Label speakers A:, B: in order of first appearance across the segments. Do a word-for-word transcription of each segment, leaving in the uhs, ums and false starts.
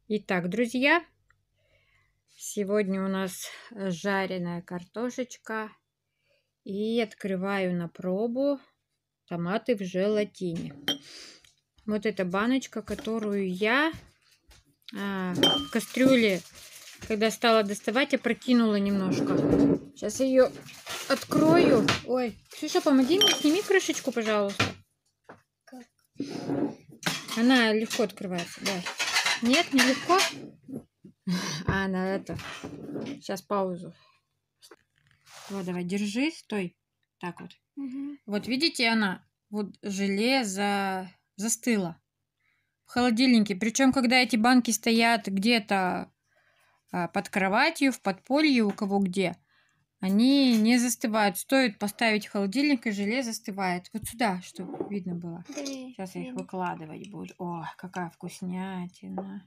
A: Итак, друзья, сегодня у нас жареная картошечка. И открываю на пробу томаты в желатине. Вот эта баночка, которую я а, в кастрюле, когда стала доставать, опрокинула немножко. Сейчас ее открою. Ой, Ксюша, помоги мне, сними крышечку, пожалуйста.
B: Как?
A: Она легко открывается, да. Нет, не легко. А, на это. Сейчас паузу. Вот, давай, держи, стой. Так вот.
B: Угу.
A: Вот видите, она, вот желе за... застыла в холодильнике. Причем, когда эти банки стоят где-то а, под кроватью, в подполье, у кого где, они не застывают. Стоит поставить в холодильник, и желе застывает. Вот сюда, чтобы видно было.
B: Да,
A: Сейчас я их
B: видно.
A: выкладывать буду. О, какая вкуснятина.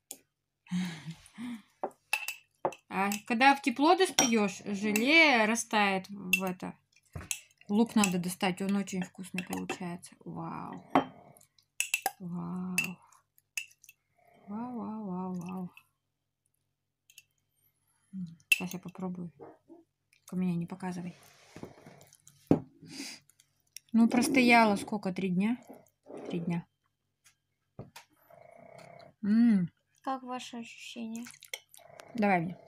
A: А когда в тепло достаешь, желе растает в это. Лук надо достать, он очень вкусный получается. Вау. Вау. Вау, вау, вау, вау. Сейчас я попробую. Только меня не показывай. Ну, простояла сколько? Три дня? Три дня. М-м.
B: Как ваши ощущения?
A: Давай мне.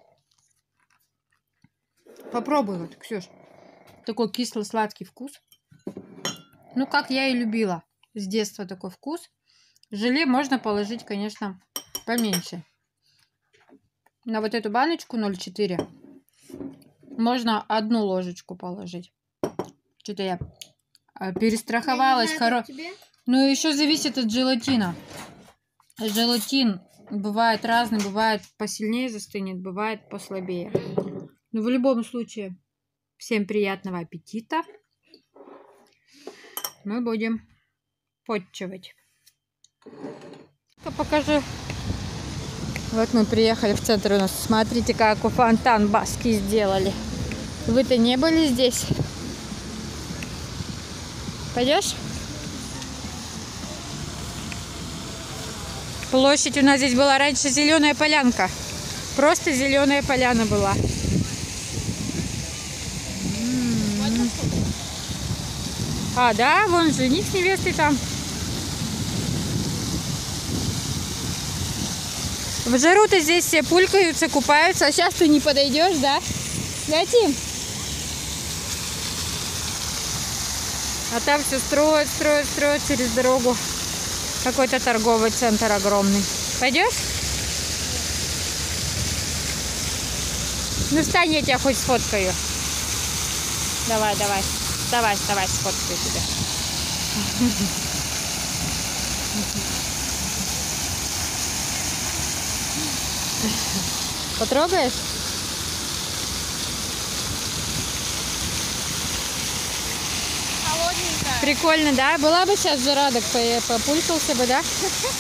A: Попробуй вот, Ксюш. Такой кисло-сладкий вкус. Ну, как я и любила. С детства такой вкус. Желе можно положить, конечно, поменьше. На вот эту баночку ноль целых четыре можно одну ложечку положить. Что-то я перестраховалась. Хоро... Ну, еще зависит от желатина. Желатин бывает разный. Бывает посильнее застынет, бывает послабее. Но в любом случае, всем приятного аппетита. Мы будем подчивать. Покажи. Вот мы приехали в центр у нас. Смотрите, как у фонтан баски сделали. Вы-то не были здесь? Пойдешь? Площадь у нас здесь была раньше зеленая полянка. Просто зеленая поляна была. А, да, вон жених с невестой там. В жару-то здесь все пулькаются, купаются, а сейчас ты не подойдешь, да? Да, Тим? А там все строят, строят, строят через дорогу. Какой-то торговый центр огромный. Пойдешь? Ну, встань, я тебя хоть сфоткаю. Давай, давай. Давай, давай, сфоткаю тебя. Потрогаешь?
B: Холодненько.
A: Прикольно, да? Была бы сейчас жара, так популькался бы, да?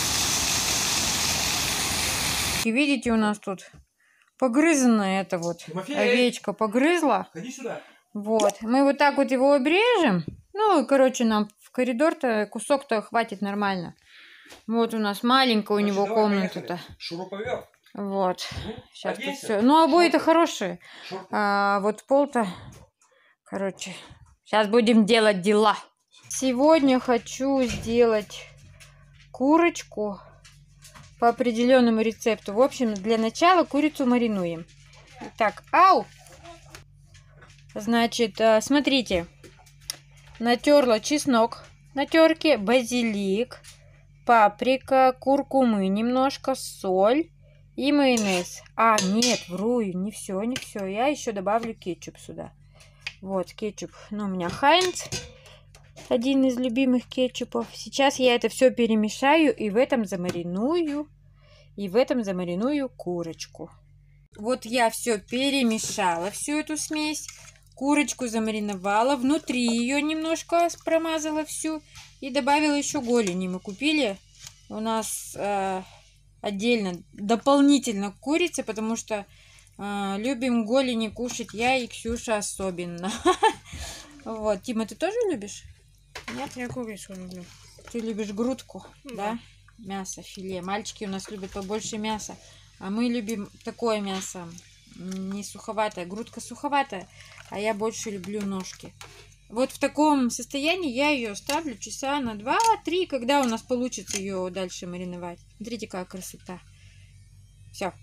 A: И видите, у нас тут погрызанная эта вот
C: Тимофей!
A: овечка погрызла.
C: Ходи сюда.
A: Вот. Мы вот так вот его обрежем. Ну, короче, нам в коридор-то кусок-то хватит нормально. Вот у нас маленькая у
C: Значит,
A: него
C: давай,
A: комната-то.
C: Шуруповерт.
A: Вот.
C: Ну,
A: Сейчас тут
C: оденься.
A: все. Ну, обои-то хорошие.
C: Шорты.
A: А вот пол-то, короче, сейчас будем делать дела. Сегодня хочу сделать курочку по определенному рецепту. В общем, для начала курицу маринуем. Так, ау! Значит, смотрите. Натерла чеснок на терке, базилик, паприка, куркумы немножко, соль и майонез. А, нет, вру, не все, не все. Я еще добавлю кетчуп сюда. Вот, кетчуп. Ну, у меня Хайнц. Один из любимых кетчупов. Сейчас я это все перемешаю и в этом замариную. И в этом замариную курочку. Вот я все перемешала, всю эту смесь. Курочку замариновала. Внутри ее немножко промазала всю. И добавила еще голени. Мы купили у нас э, отдельно, дополнительно к курице, потому что э, любим голени кушать я и Ксюша особенно. Вот. Тима, ты тоже любишь?
B: Нет, я курицу люблю.
A: Ты любишь грудку, да? мясо, филе. Мальчики у нас любят побольше мяса, а мы любим такое мясо, не суховатое. Грудка суховатая, а я больше люблю ножки. Вот в таком состоянии я ее ставлю часа на два-три, когда у нас получится ее дальше мариновать. Смотрите, какая красота. Все.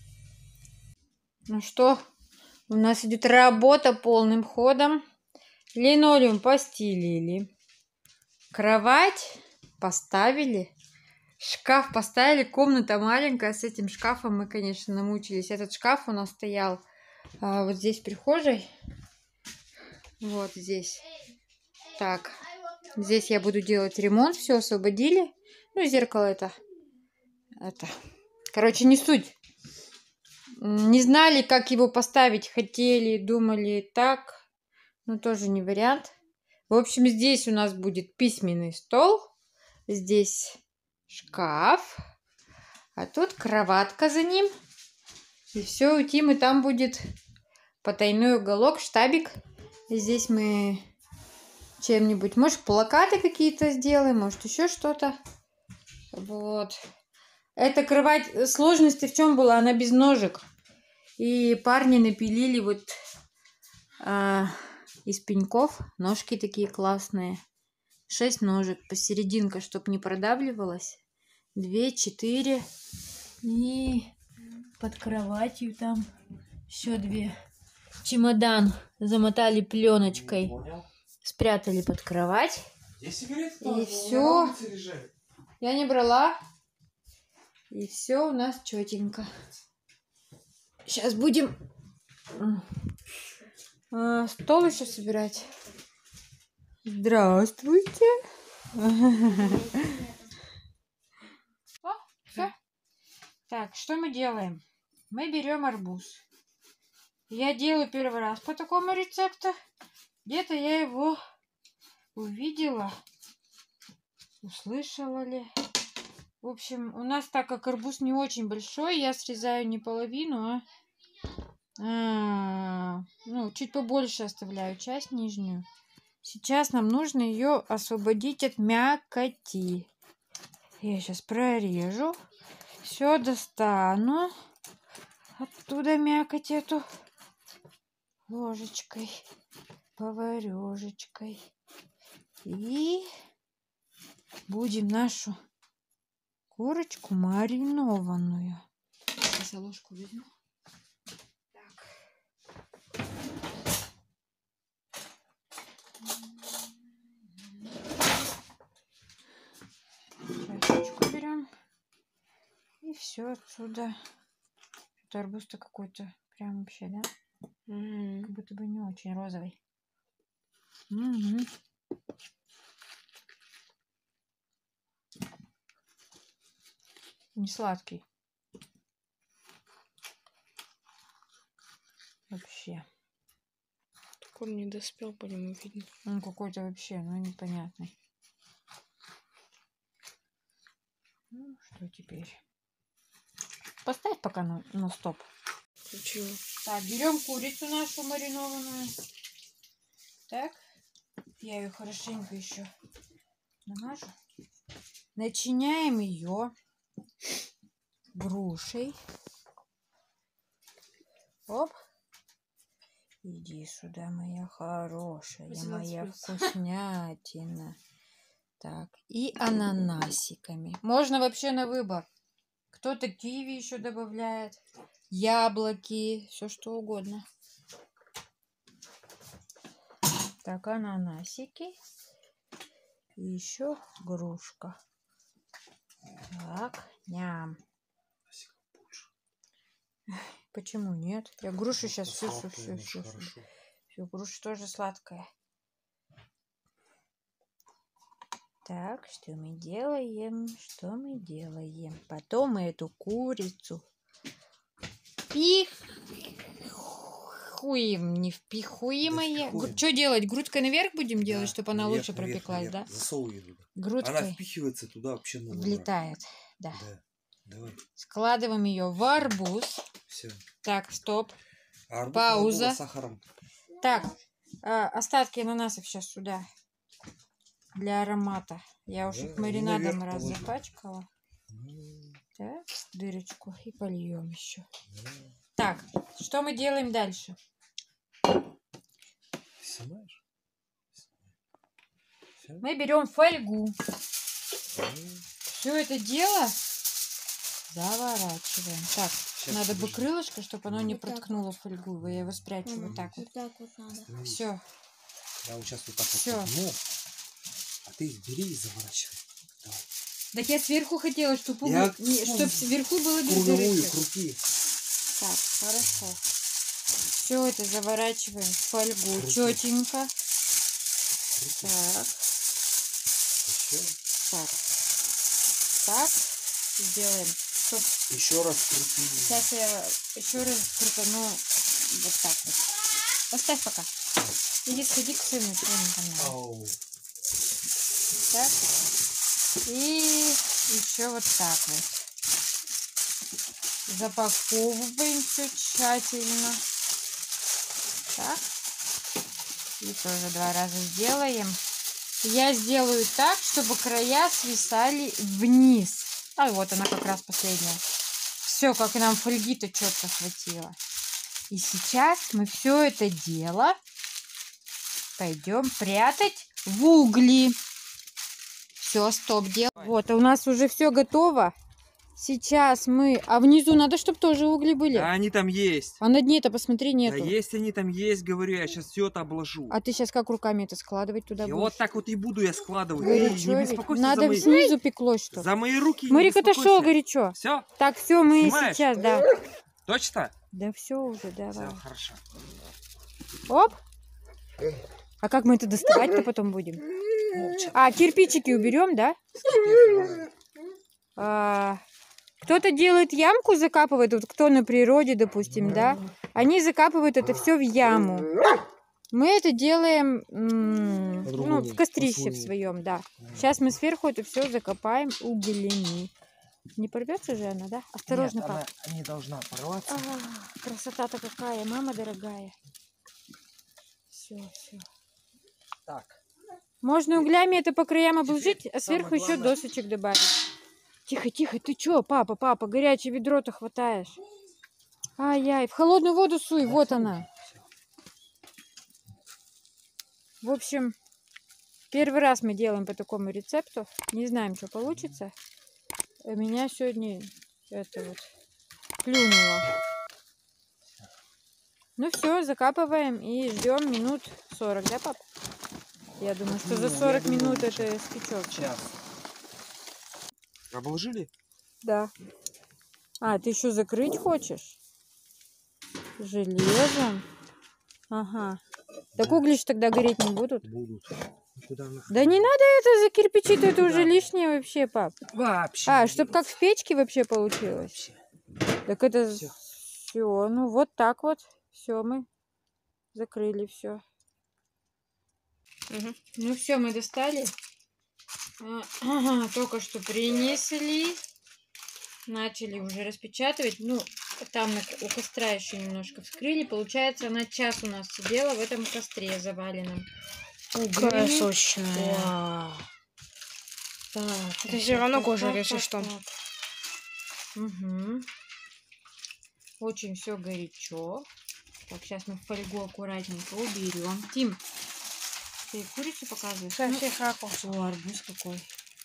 A: Ну что, у нас идет работа полным ходом. Линолеум постелили. Кровать поставили. Шкаф поставили. Комната маленькая. С этим шкафом мы, конечно, намучились. Этот шкаф у нас стоял а, вот здесь в прихожей. Вот здесь. Так. Здесь я буду делать ремонт. Все освободили. Ну, зеркало это. Это. Короче, не суть. Не знали, как его поставить. Хотели, думали так. Но тоже не вариант. В общем, здесь у нас будет письменный стол. Здесь шкаф. А тут кроватка за ним. И все, у Тимы там будет потайной уголок, штабик. И здесь мы чем-нибудь, может, плакаты какие-то сделаем, может, еще что-то. Вот. Эта кровать, сложность в чем была? Она без ножек. И парни напилили вот а, из пеньков ножки такие классные. Шесть ножек посерединка, чтобы не продавливалось. Две, четыре. И под кроватью там еще две. Чемодан замотали пленочкой. Спрятали под кровать. И все. Я не брала. И все у нас четенько. Сейчас будем а, стол еще собирать. Здравствуйте. О, все. Так, что мы делаем? Мы берем арбуз. Я делаю первый раз по такому рецепту. Где-то я его увидела. Услышала ли? В общем, у нас, так как арбуз не очень большой, я срезаю не половину, а, а ну, чуть побольше оставляю часть нижнюю. Сейчас нам нужно ее освободить от мякоти. Я сейчас прорежу. Все достану. Оттуда мякоть эту. Ложечкой. Поварешечкой. И будем нашу курочку маринованную. Сейчас я ложку возьму. Так. Чашечку берем. И все отсюда. Это арбуз-то какой-то прям вообще, да? Mm-hmm. Как будто бы не очень розовый. Mm-hmm. Не сладкий. Вообще.
B: Так он не доспел, по нему видно.
A: Он какой-то вообще, ну, непонятный. Ну, что теперь? Поставь пока на, на стоп.
B: Почему?
A: Так, берем курицу нашу маринованную. Так. Я ее хорошенько еще намажу. Начиняем ее грушей. Оп. Иди сюда, моя хорошая, моя вкуснятина. Так, и ананасиками. Можно вообще на выбор. Кто-то киви еще добавляет, яблоки, все что угодно. Так, ананасики. И еще грушка. Так, ням. Почему нет? Я грушу сейчас всю, всю, всю, всю, всю. Всю груша тоже сладкая. Так, что мы делаем? Что мы делаем? Потом мы эту курицу впихуем. Не впихуемая. Да, что делать? Грудкой наверх будем делать, да, чтобы она наверх, лучше наверх, пропеклась, наверх. Да?
C: Засовывай туда.
A: Грудкой.
C: Она впихивается туда вообще. Ну,
A: влетает, да.
C: Да. Давай.
A: Складываем ее в арбуз.
C: Все.
A: Так, стоп.
C: Арбуз,
A: пауза.
C: С сахаром.
A: Так, э, остатки ананасов сейчас сюда. Для аромата. Я уж их маринадом раз запачкала. Так, дырочку и польем еще. Так, что мы делаем дальше?
C: Снимаешь? Всё?
A: Мы берем фольгу.
C: Ну,
A: Все это дело заворачиваем. Так,
C: Щас,
A: надо бы
C: подожди.
A: крылышко, чтобы оно не
B: Вот так
A: проткнуло фольгу. Я его спрячу вот так вот.
B: Вот так вот надо.
C: остановись.
A: Все.
C: Я вот сейчас вот так
A: Всё.
C: вот подниму, а ты их бери и заворачивай. Давай.
A: Так я сверху хотела, чтобы
C: Я
A: чтоб сверху было без
C: Круговую
A: дырочек.
C: крути.
A: Так, хорошо. Все это заворачиваем в фольгу
C: Крути.
A: четенько.
C: Крути.
A: Так,
C: Еще.
A: так, так. Сделаем. Стоп.
C: Еще раз крути.
A: Сейчас я еще раз крутану вот так вот. Поставь пока. Иди сходи к сыну, своему каналу.
C: Ау.
A: Так. И еще вот так вот. Запаковываем все тщательно. Так. И тоже два раза сделаем. Я сделаю так, чтобы края свисали вниз. А вот она как раз последняя. Все, как нам фольги-то четко хватило. И сейчас мы все это дело пойдем прятать в угли. Все, стоп, делаем. Вот, а у нас уже все готово. Сейчас мы... А внизу надо, чтобы тоже угли были?
D: Да, они там есть.
A: А на дне-то посмотри, нету.
D: Да есть они там есть, говорю, я сейчас все это обложу.
A: А ты сейчас как руками это складывать туда
D: И
A: будешь?
D: вот так вот и буду я складывать.
A: Горячо
D: Эй, не
A: ведь.
D: беспокойся
A: Надо
D: за мои...
A: снизу пеклось, что?
D: За мои руки
A: Марик отошел горячо.
D: Все?
A: Так, все, мы
D: Снимаешь?
A: сейчас, да.
D: Точно?
A: Да все уже, давай.
D: Все, хорошо.
A: Оп. А как мы это доставать-то потом будем?
C: Молча.
A: А, кирпичики уберем, да? А, кто-то делает ямку, закапывает, вот кто на природе, допустим, да? Они закапывают это все в яму. Мы это делаем м, ну,
C: По-другому,
A: в кострище в
C: по-своему.
A: своем, да. Сейчас мы сверху это все закопаем углями. Не порвется же она, да? Осторожно,
D: Нет,
A: пап.
D: она не должна порваться.
A: А, красота-то какая, мама дорогая. Все, все.
D: Так.
A: Можно углями это по краям обложить,
D: Теперь
A: а сверху
D: самое
A: еще
D: главное.
A: досочек добавить. Тихо, тихо, ты чё, папа, папа, горячее ведро-то хватаешь. Ай-яй, в холодную воду суй, вот она. В общем, первый раз мы делаем по такому рецепту. Не знаем, что получится. Меня сегодня это вот клюнуло. Ну все, закапываем и ждем минут сорок, да, пап? Я думаю, что за
D: Ну, я
A: сорок
D: думаю,
A: минут это спечется.
D: Сейчас. Обложили?
A: Да. А, ты еще закрыть хочешь? Железом? Ага. Так угли ж тогда гореть не будут.
C: Будут. Куда нахрен?
A: Да не надо это за кирпичи, это уже лишнее вообще, пап.
C: Вообще.
A: А, чтоб как в печке вообще получилось. Так это
C: Всё.
A: все. Ну вот так вот. Все, мы закрыли все.
B: Угу.
A: Ну все, мы достали. Ага, только что принесли. Начали уже распечатывать. Ну, там на, у костра еще немножко вскрыли. Получается, она час у нас сидела в этом костре заваленном.
B: Какая
A: углями.
B: сочная.
A: Вау. Так,
B: Это
A: так,
B: всё
A: так,
B: равно
A: так,
B: кожа,
A: так,
B: если
A: так,
B: что.
A: так. Угу. Очень все горячо. Так, сейчас мы фольгу аккуратненько уберем. Тим, ты курицу показываешь?
B: Со
A: Ну,
B: всех ракурсов.
A: о, арбуз какой.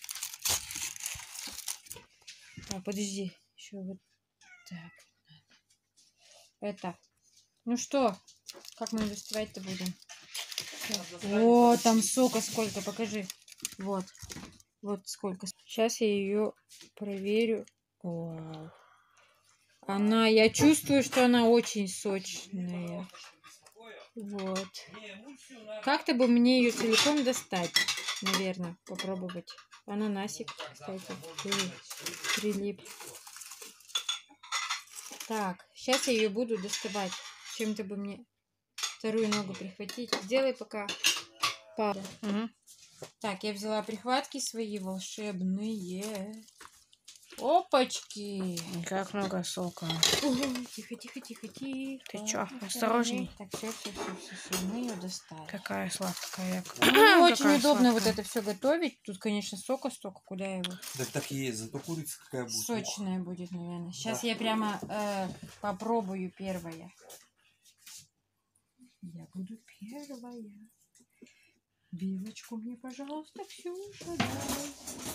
A: А, подожди. Еще вот так. Это. Ну что, как мы доставать-то будем? О, там сока сколько, покажи. Вот. Вот сколько. Сейчас я ее проверю. Вау. Она, я чувствую, что она очень сочная. Вот. Как-то бы мне ее целиком достать, наверное, попробовать. Ананасик, кстати, прилип. Так, сейчас я ее буду доставать. Чем-то бы мне вторую ногу прихватить. Сделай пока паузу.
B: Угу.
A: Так, я взяла прихватки свои волшебные. Опачки.
B: Как много сока.
A: Тихо, тихо, тихо, тихо.
B: Ты чё, осторожней.
A: Так, все, все, все, все, все. Мы ее достали.
B: Какая сладкая.
A: Ну, очень
B: Какая
A: удобно вот
B: сладкая.
A: это все готовить. Тут, конечно, сока столько, куда его.
C: Да так и есть, зато курица какая будет.
A: Сочная будет, наверное. Сейчас
C: Да.
A: я прямо э, попробую первая. Я буду первая. Вилочку мне, пожалуйста, Ксюша, дай.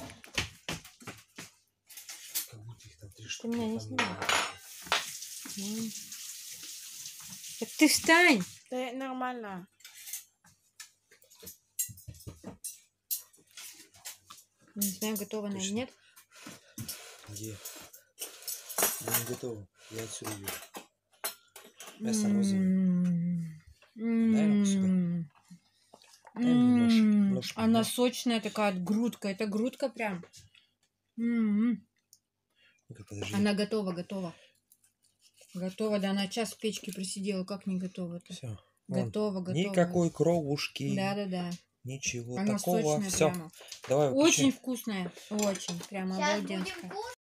C: Как будто их там три
A: Ты
C: штуки.
A: меня не
C: там
A: снимай.
C: много.
A: М. Так ты встань!
B: Да нормально.
A: Не знаю, готова она или
C: Точно.
A: нет.
C: Где? Я не готова. Я отсюда вижу. Мясо розовое.
A: М.
C: сюда.
A: М.
C: Дай мне нож.
A: М.
C: Нож
A: Она
C: дай.
A: сочная такая, грудка. Это грудка прям. М.
C: Ну-ка, подожди.
A: Она готова, готова. Готова, да, она час в печке просидела. Как не готова-то?
C: Все.
A: Готова, готова.
C: Никакой кровушки.
A: Да-да-да.
C: Ничего
A: Она
C: такого.
A: сочная
C: Все.
A: прямо.
C: Давай
A: Очень
C: выключай.
A: вкусная. Очень. Прямо
E: Сейчас будем
A: обалденская.
E: кушать.